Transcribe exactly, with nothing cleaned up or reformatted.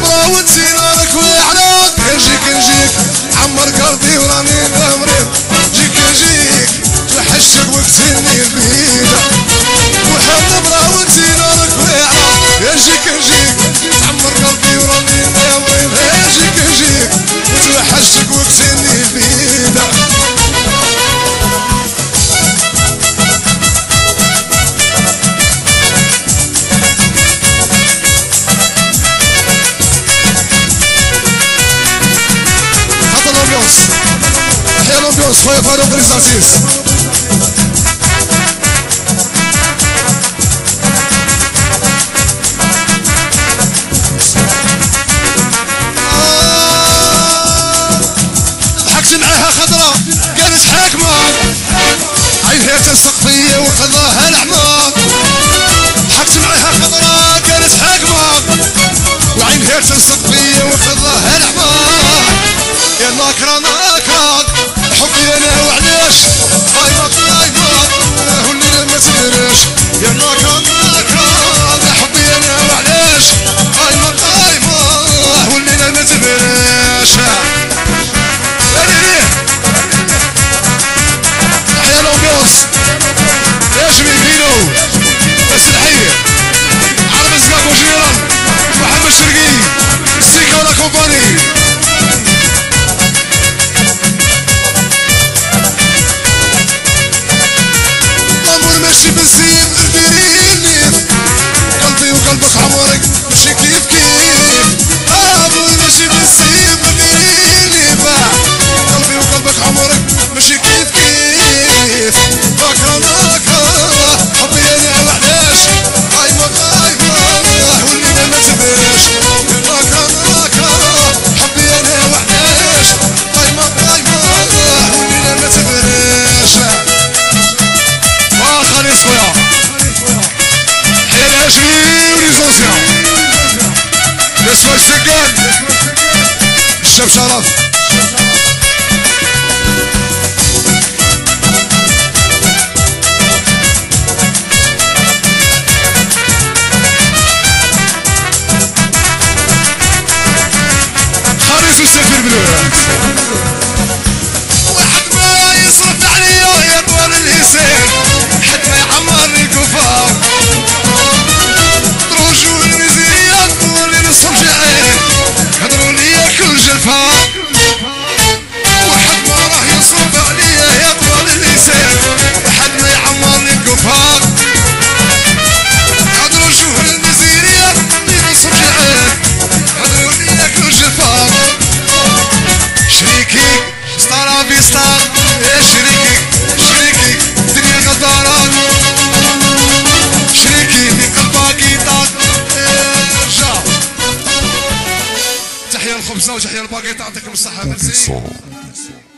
نبغى وتزينك ويعلق نجيك نجيك عمر قلبي وراني مريض جيك نجيك توحشك وقتني البيدة وحب نبغى وتزينك ويعلق نجيك نجيك عمر قلبي وراني مريض نجيك نجيك وتوحشك وقتني البيدة خويا فاروق ريزاسيس ضحكت معاها خضرا قالت حاكمة عينها تلصق فيا وخضاها العمى ضحكت معاها خضرا قالت حاكمة وعينها تلصق فيا وخضاها العمى يا ناكرة ناكرة حبي انا وعلاش طايمة طايمة هو اللي ما تدريش يا ناكرة ناكرة حبي انا وعلاش طايمة طايمة هو اللي ما تدريش هادي تحيا لومبيونس يجري فينو بس الحي عرب الزقاق وجيران محمد شرقي سيكا ولا كومباني ماشي بالزين ديريني قلبي وقلبك عمرك ماشي كيف كيف ابوي ماشي بالزين ديريني قلبي وقلبك عمرك ماشي كيف كيف ناكرة ناكرة حبي انا وعلاش طايمة طايمة واللي ما تباش ناكرة ناكرة حبي انا وعلاش طايمة طايمة واللي ما تباش خالص خويا حيا الهاشمي وليزونسيون نسوى السكان الشاب شرف خالص والسفير بالولاد واحد ما يصرف عليا يا طوال الهسان حتى يعمرني الكفار دروجوا الميزيات واللي نصهم جاعين هضروا ليا كل جلفة واحد ما راه يصرف عليا يا طوال اللسان حد ما يعمرني الكفار هضروا شوف الميزيات اللي نصهم جاعين هضروا ليا كل جلفة شريكي ستارا في ستار يا شريكي شريكي الدنيا غدارة شريكي في قلبك يطاق ارجع تحيا الخبزة وتحيا الباقيطة يعطيكم الصحة ميرسي.